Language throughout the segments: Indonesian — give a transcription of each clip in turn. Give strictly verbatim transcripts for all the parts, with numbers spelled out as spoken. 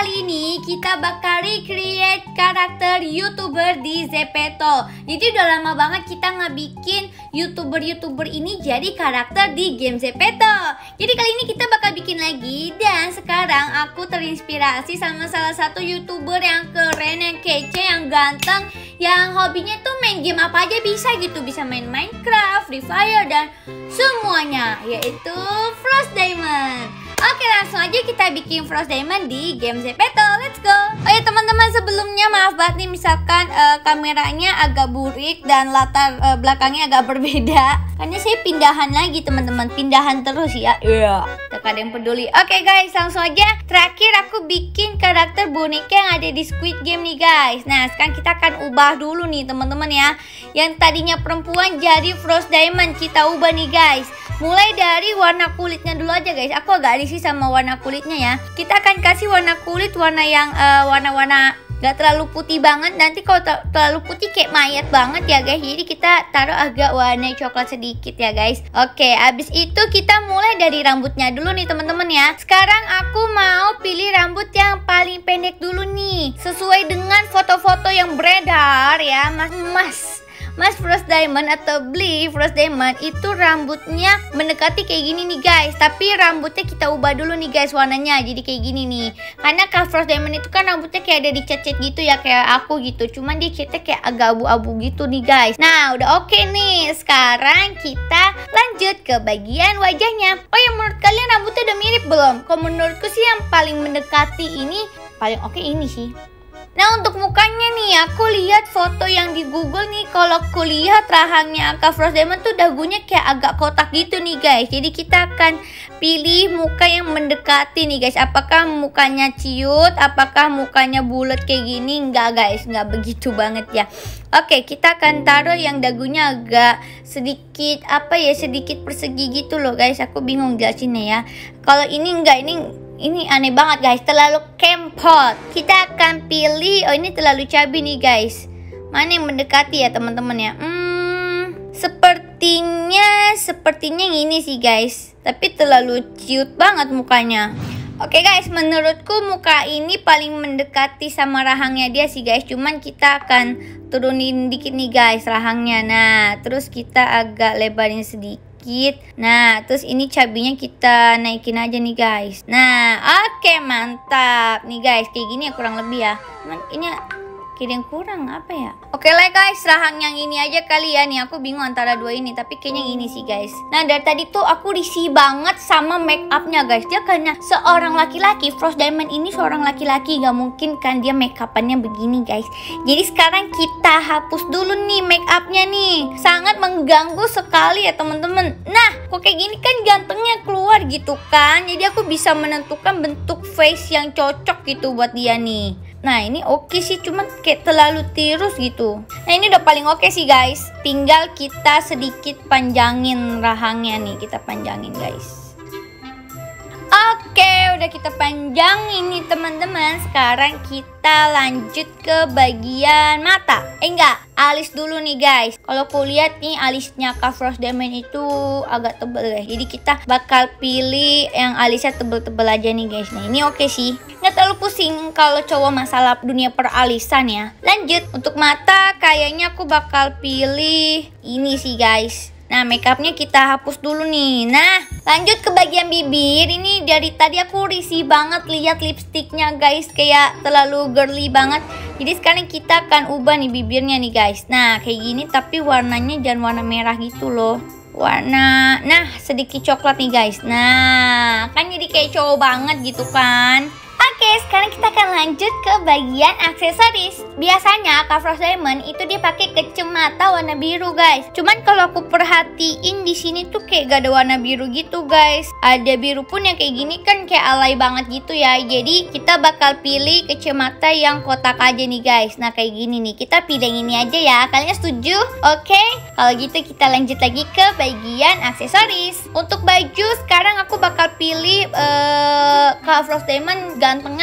kali ini kita bakal recreate karakter YouTuber di Zepeto. Jadi udah lama banget kita nggak bikin YouTuber-YouTuber ini jadi karakter di game Zepeto. Jadi kali ini kita bakal bikin lagi. Dan sekarang aku terinspirasi sama salah satu YouTuber yang keren, yang kece, yang ganteng, yang hobinya tuh main game apa aja bisa gitu. Bisa main Minecraft, Free Fire, dan semuanya, yaitu Frost Diamond. Oke, langsung aja kita bikin Frost Diamond di game Zepeto. Let's go. Oh ya teman-teman, sebelumnya maaf banget nih misalkan uh, kameranya agak burik dan latar uh, belakangnya agak berbeda. Karena saya pindahan lagi teman-teman, pindahan terus ya. Iya, yeah. Gak ada yang peduli. Oke guys, langsung aja. Terakhir aku bikin karakter boneka yang ada di Squid Game nih guys. Nah, sekarang kita akan ubah dulu nih teman-teman ya. Yang tadinya perempuan jadi Frost Diamond, kita ubah nih guys. Mulai dari warna kulitnya dulu aja guys. Aku agak risih sama warna kulitnya ya. Kita akan kasih warna kulit warna yang uh, warna-warna gak terlalu putih banget. Nanti kalau terlalu putih kayak mayat banget ya guys. Jadi kita taruh agak warna coklat sedikit ya guys. Oke, abis itu kita mulai dari rambutnya dulu nih teman-teman ya. Sekarang aku mau pilih rambut yang paling pendek dulu nih, sesuai dengan foto-foto yang beredar ya mas mas Mas Frost Diamond atau Bli Frost Diamond itu rambutnya mendekati kayak gini nih guys. Tapi rambutnya kita ubah dulu nih guys warnanya. Jadi kayak gini nih. Karena Kak Frost Diamond itu kan rambutnya kayak ada dicat-cat gitu ya, kayak aku gitu. Cuman dia catnya kayak agak abu-abu gitu nih guys. Nah udah oke nih. Sekarang kita lanjut ke bagian wajahnya. Oh ya, menurut kalian rambutnya udah mirip belum? Kalau menurutku sih yang paling mendekati ini, paling oke ini sih. Nah untuk mukanya nih, aku lihat foto yang di Google nih. Kalau aku lihat rahangnya Kak Frost Diamond tuh dagunya kayak agak kotak gitu nih guys. Jadi kita akan pilih muka yang mendekati nih guys. Apakah mukanya ciut, apakah mukanya bulat kayak gini? Enggak guys, enggak begitu banget ya. Oke, kita akan taruh yang dagunya agak sedikit apa ya, sedikit persegi gitu loh guys. Aku bingung jelasinnya ya. Kalau ini enggak, ini Ini aneh banget guys, terlalu kempot. Kita akan pilih, oh ini terlalu cabi nih guys. Mana yang mendekati ya teman-teman ya? Hmm, sepertinya, sepertinya yang ini sih guys. Tapi terlalu ciut banget mukanya. Oke guys, menurutku muka ini paling mendekati sama rahangnya dia sih guys. Cuman kita akan turunin dikit nih guys rahangnya. Nah, terus kita agak lebarin sedikit. Nah, terus ini cabinya kita naikin aja nih guys. Nah, oke okay, mantap. Nih guys, kayak gini ya kurang lebih ya. Cuman ini kayak yang kurang apa ya? Oke lah guys, rahang yang ini aja kali ya. Nih aku bingung antara dua ini, tapi kayaknya yang ini sih guys. Nah dari tadi tuh aku risih banget sama make upnya guys. Dia kayaknya seorang laki-laki, Frost Diamond ini seorang laki-laki, gak mungkin kan dia make upannya begini guys. Jadi sekarang kita hapus dulu nih make upnya nih. Sangat mengganggu sekali ya teman-teman. Nah kok kayak gini kan gantengnya keluar gitu kan. Jadi aku bisa menentukan bentuk face yang cocok gitu buat dia nih. Nah ini oke okay sih, cuman kayak terlalu tirus gitu. Nah ini udah paling oke okay sih guys. Tinggal kita sedikit panjangin rahangnya nih. Kita panjangin guys. Oke, okay, udah kita panjangin nih teman-teman. Sekarang kita lanjut ke bagian mata. Eh enggak, alis dulu nih guys. Kalau aku lihat nih alisnya Kak Frost Diamond itu agak tebel ya. Jadi kita bakal pilih yang alisnya tebel-tebel aja nih guys. Nah ini oke okay sih. Nggak terlalu pusing kalau cowok masalah dunia peralisan ya. Lanjut, untuk mata kayaknya aku bakal pilih ini sih guys. Nah makeupnya kita hapus dulu nih. Nah lanjut ke bagian bibir. Ini dari tadi aku risih banget lihat lipstiknya guys, kayak terlalu girly banget. Jadi sekarang kita akan ubah nih bibirnya nih guys. Nah kayak gini tapi warnanya jangan warna merah gitu loh. Warna, nah sedikit coklat nih guys. Nah kan jadi kayak cowok banget gitu kan. Oke, sekarang kita akan lanjut ke bagian aksesoris. Biasanya Kak Frost Diamond itu dia pakai kacamata warna biru guys. Cuman kalau aku perhatiin di sini tuh kayak gak ada warna biru gitu guys. Ada biru pun yang kayak gini kan kayak alay banget gitu ya. Jadi kita bakal pilih kacamata yang kotak aja nih guys. Nah kayak gini nih, kita pilih yang ini aja ya. Kalian setuju? Oke, kalau gitu kita lanjut lagi ke bagian aksesoris. Untuk baju sekarang aku bakal pilih uh, Kak Frost Diamond gantengnya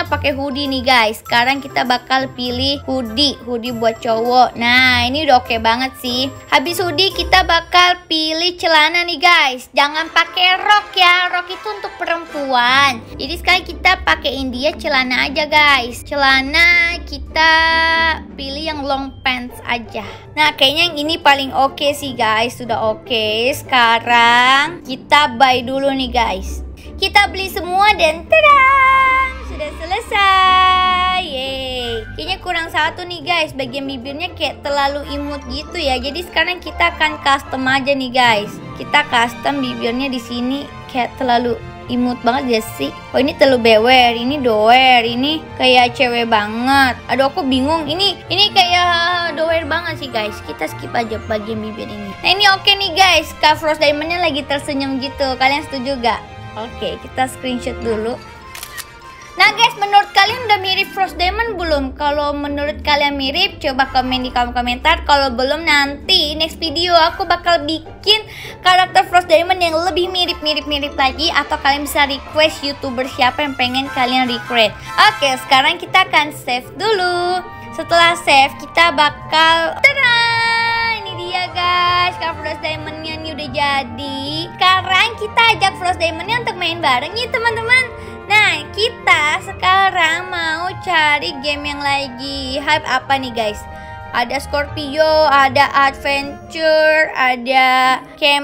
semuanya pakai hoodie nih guys. Sekarang kita bakal pilih hoodie, hoodie buat cowok. Nah, ini udah oke banget sih. Habis hoodie kita bakal pilih celana nih guys. Jangan pakai rok ya. Rok itu untuk perempuan. Jadi sekarang kita pakaiin dia celana aja guys. Celana kita pilih yang long pants aja. Nah, kayaknya yang ini paling oke sih guys. Sudah oke. Sekarang kita buy dulu nih guys. Kita beli semua dan tadang! Sudah selesai. Yeay. Kayaknya kurang satu nih guys. Bagian bibirnya kayak terlalu imut gitu ya. Jadi sekarang kita akan custom aja nih guys. Kita custom bibirnya di sini kayak terlalu imut banget ya sih. Oh, ini terlalu bewer, ini doer, ini kayak cewek banget. Aduh, aku bingung. Ini ini kayak doer banget sih guys. Kita skip aja bagian bibir ini. Nah, ini oke nih guys. Kak Frost Diamondnya lagi tersenyum gitu. Kalian setuju gak? Oke, kita screenshot dulu. Nah guys, menurut kalian udah mirip Frost Diamond belum? Kalau menurut kalian mirip, coba komen di kolom komentar. Kalau belum, nanti next video aku bakal bikin karakter Frost Diamond yang lebih mirip-mirip-mirip lagi. Atau kalian bisa request YouTuber siapa yang pengen kalian request. Oke, sekarang kita akan save dulu. Setelah save, kita bakal tada! Ini dia guys, Kak Frost Diamondnya nih udah jadi. Sekarang kita ajak Frost Diamondnya untuk main bareng ya teman-teman. Nah, kita sekarang mau cari game yang lagi hype apa nih guys? Ada Scorpio, ada adventure, ada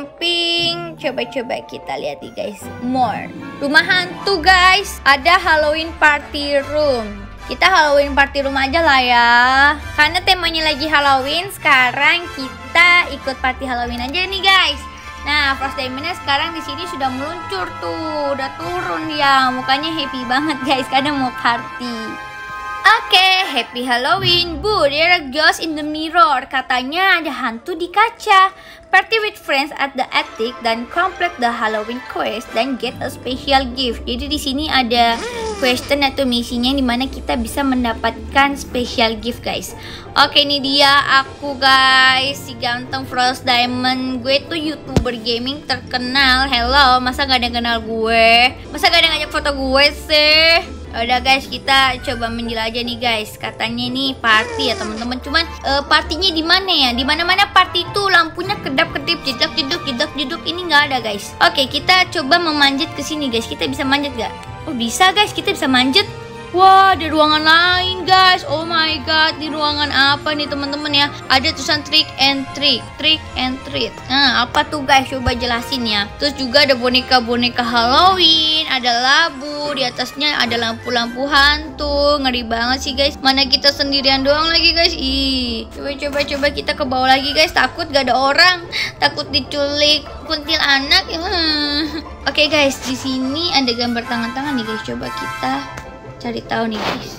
camping. Coba-coba kita lihat nih guys. More. Rumah hantu guys. Ada Halloween party room. Kita Halloween party room aja lah ya. Karena temanya lagi Halloween, sekarang kita ikut party Halloween aja nih guys. Nah, Frost Diamondnya sekarang di sini sudah meluncur tuh, udah turun ya, mukanya happy banget guys, karena mau party. Oke, okay, happy Halloween. Bu, there are ghosts in the mirror. Katanya ada hantu di kaca. Party with friends at the attic dan complete the Halloween quest dan get a special gift. Jadi di sini ada question atau misinya di mana kita bisa mendapatkan special gift guys. Oke, ini dia aku guys, si ganteng Frost Diamond. Gue tuh YouTuber gaming terkenal. Hello, masa gak ada yang kenal gue? Masa gak ada yang ngajak foto gue sih? Udah guys, kita coba menjelajah nih guys. Katanya nih party ya teman-teman. Cuman uh, partinya di mana ya? Di mana-mana party tuh lampunya kedap-kedip, jedak-jeduk, jedak-jeduk. Ini nggak ada guys. Oke, kita coba memanjat ke sini guys. Kita bisa manjat gak? Oh, bisa guys, kita bisa manjat. Wah, ada ruangan lain guys. Oh my god, di ruangan apa nih teman-teman ya? Ada tulisan trick and treat, trick and treat. Nah, apa tuh guys? Coba jelasin ya. Terus juga ada boneka-boneka Halloween, ada labu, di atasnya ada lampu-lampu hantu. Ngeri banget sih guys. Mana kita sendirian doang lagi guys. Ih, coba-coba coba kita ke bawah lagi guys. Takut gak ada orang, takut diculik kuntilanak. Hmm. Oke guys, di sini ada gambar tangan-tangan nih guys. Coba kita cari tahu nih guys.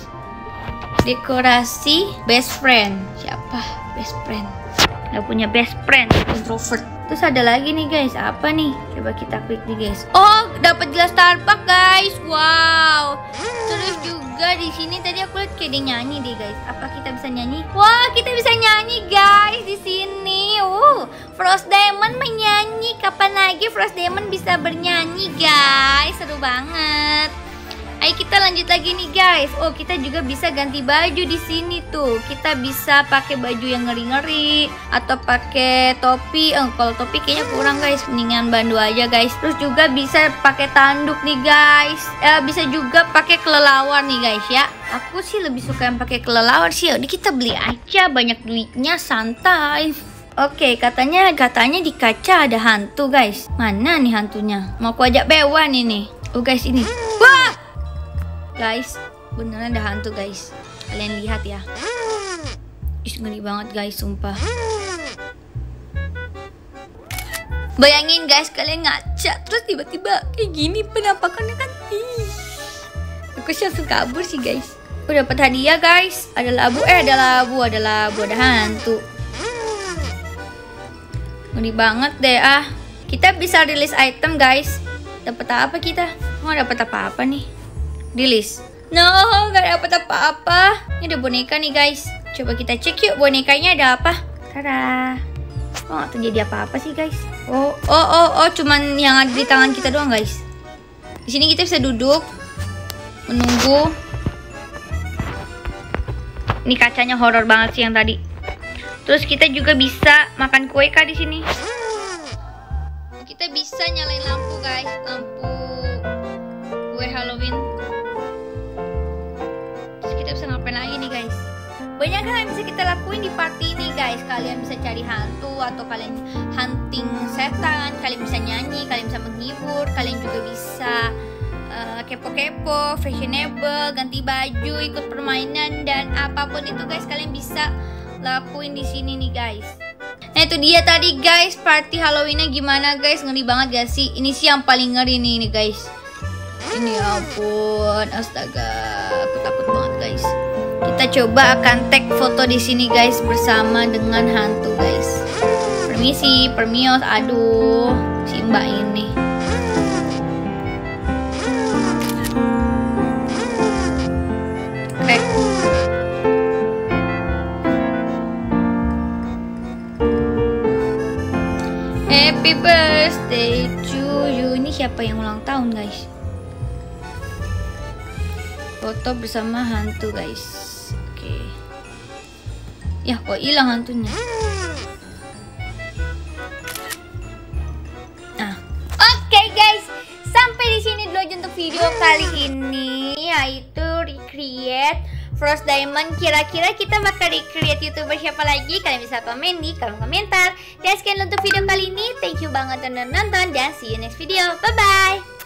Dekorasi best friend. Siapa best friend? Gak punya best friend, introvert. Terus ada lagi nih guys, apa nih? Coba kita klik nih guys. Oh, dapat gelas Starbucks guys. Wow. Terus juga di sini tadi aku lihat kayak dia nyanyi deh guys. Apa kita bisa nyanyi? Wah, kita bisa nyanyi guys di sini. Uh, Frost Diamond menyanyi. Kapan lagi Frost Diamond bisa bernyanyi guys? Seru banget. Ayo kita lanjut lagi nih guys. Oh, kita juga bisa ganti baju di sini tuh. Kita bisa pakai baju yang ngeri-ngeri atau pakai topi. Eh, kalau topi kayaknya kurang guys. Mendingan bandu aja guys. Terus juga bisa pakai tanduk nih guys. Eh, bisa juga pakai kelelawar nih guys ya. Aku sih lebih suka yang pakai kelelawar sih. Udah kita beli aja, banyak duitnya, santai. Oke, katanya katanya di kaca ada hantu guys. Mana nih hantunya? Mau aku ajak bewan ini. Oh guys, ini. Wah! Guys, beneran ada hantu guys. Kalian lihat ya. Ih, ngeri banget guys, sumpah. Bayangin guys, kalian ngaca terus tiba-tiba kayak gini penampakannya kan. Ih. Aku sih langsung kabur sih guys. Aku dapat hadiah guys. Ada labu, eh ada labu, ada labu, ada hantu. Ngeri banget deh ah. Kita bisa rilis item guys. Dapat apa kita? Nggak dapat apa-apa nih. Rilis. No, gak dapet apa-apa. Ini ada boneka nih guys. Coba kita cek yuk bonekanya ada apa. Tada. Oh, gak terjadi apa-apa sih guys. Oh, oh, oh, oh, cuman yang ada di tangan kita doang guys. Di sini kita bisa duduk, menunggu. Ini kacanya horor banget sih yang tadi. Terus kita juga bisa makan kue kah di sini. Kita bisa nyalain lampu guys, lampu kue Halloween. Terus kita bisa ngapain lagi nih guys? Banyak hal yang bisa kita lakuin di party ini guys. Kalian bisa cari hantu atau kalian hunting setan, kalian bisa nyanyi, kalian bisa menghibur, kalian juga bisa uh, kepo-kepo, fashionable, ganti baju, ikut permainan dan apapun itu guys kalian bisa lakuin di sini nih guys. Nah itu dia tadi guys party Halloweennya gimana guys, ngeri banget gak sih? Ini sih yang paling ngeri nih, nih guys. Ini ampun, astaga, aku takut banget guys. Kita coba akan tag foto di sini guys bersama dengan hantu guys. Permisi, permios, aduh, si mbak ini. Oke. Happy birthday to you. Ini siapa yang ulang tahun guys? Foto bersama hantu guys. Oke. Ya kok hilang hantunya. Nah, oke guys, sampai di sini dulu aja untuk video kali ini, yaitu recreate Frost Diamond. Kira-kira kita bakal recreate YouTuber siapa lagi? Kalian bisa komen di kolom komentar. Dan sekian untuk video kali ini. Thank you banget udah nonton dan see you next video. Bye bye.